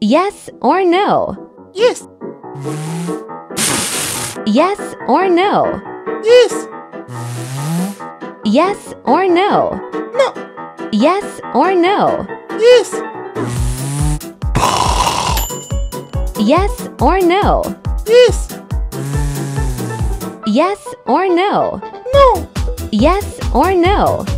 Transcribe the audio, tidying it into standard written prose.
Yes or no? Yes. Yes or no? Yes. Yes or no? No. Yes or no? Yes. Yes or no? Yes. Yes or no? No. Yes or no?